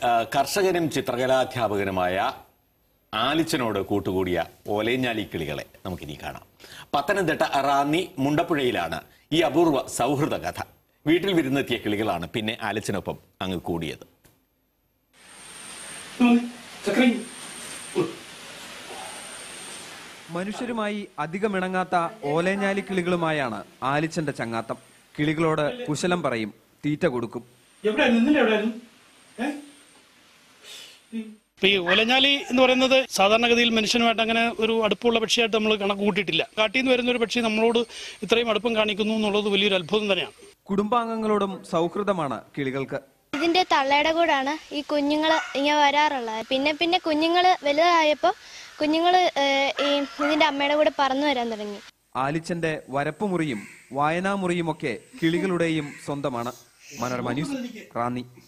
കർഷകനും ചിത്രകലാധ്യാപകനുമായ ആലിച്ചനോട് കൂട്ടുകൂടിയ ഓലഞ്ഞാലി കിളികളെ നമുക്കിനി കാണാം. പത്തനംതിട്ട റാന്നി മുണ്ടപ്പുഴയിലാണ് ഈ അപൂർവ സൗഹൃദ കഥ. വീട്ടിൽ വിരുന്നെത്തിയ കിളികളാണ് പിന്നെ ആലിച്ചനൊപ്പം അങ്ങ് കൂടിയത്. മനുഷ്യരുമായി അധികമിണങ്ങാത്ത ഓലഞ്ഞാലി കിളികളുമായാണ് ആലിച്ചന്റെ ചങ്ങാത്തം. കിളികളോട് കുശലം പറയും, തീറ്റ കൊടുക്കും. ഈ ഓലഞ്ഞാലി എന്ന് പറയുന്നത് സാധാരണഗതിയിൽ മനുഷ്യനുമായിട്ട് അങ്ങനെ ഒരു അടുപ്പമുള്ള പക്ഷിയായിട്ട് നമ്മൾ കണക്ക് കൂട്ടിയിട്ടില്ല. കാട്ടിൽ നിന്ന് വരുന്ന ഒരു പക്ഷി നമ്മളോട് ഇത്രയും അടുപ്പം കാണിക്കുന്നു എന്നുള്ളത് വലിയൊരു അത്ഭുതം തന്നെയാണ്. കുടുംബാംഗങ്ങളോടും സൗഹൃദമാണ് കിളികൾക്ക്. ഇതിന്റെ തള്ളയുടെ കൂടാണ് ഈ കുഞ്ഞുങ്ങള് ഇങ്ങനെ വരാറുള്ളത്. പിന്നെ കുഞ്ഞുങ്ങള് വലുതായപ്പോ കുഞ്ഞുങ്ങള് ഇതിന്റെ അമ്മയുടെ കൂടെ പറന്നു വരാൻ തുടങ്ങി. ആലിച്ചന്റെ വരപ്പുമുറിയും വായനാമുറിയും ഒക്കെ കിളികളുടെയും സ്വന്തമാണ്. മനോരമ ന്യൂസ്, റാന്നി.